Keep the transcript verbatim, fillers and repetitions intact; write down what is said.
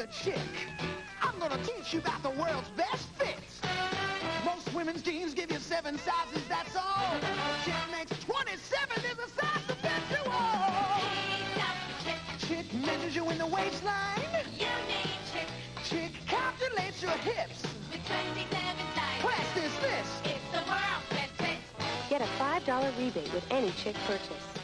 to Chic. I'm gonna teach you about the world's best fits. Most women's jeans give you seven sizes, that's all. Chic makes twenty-seven, there's a size to fit you all. Chic measures you in the waistline. You need Chic. Chic calculates your hips. With twenty-seven sizes. Press this, this. It's the world's best fit. Get a five dollar rebate with any Chic purchase.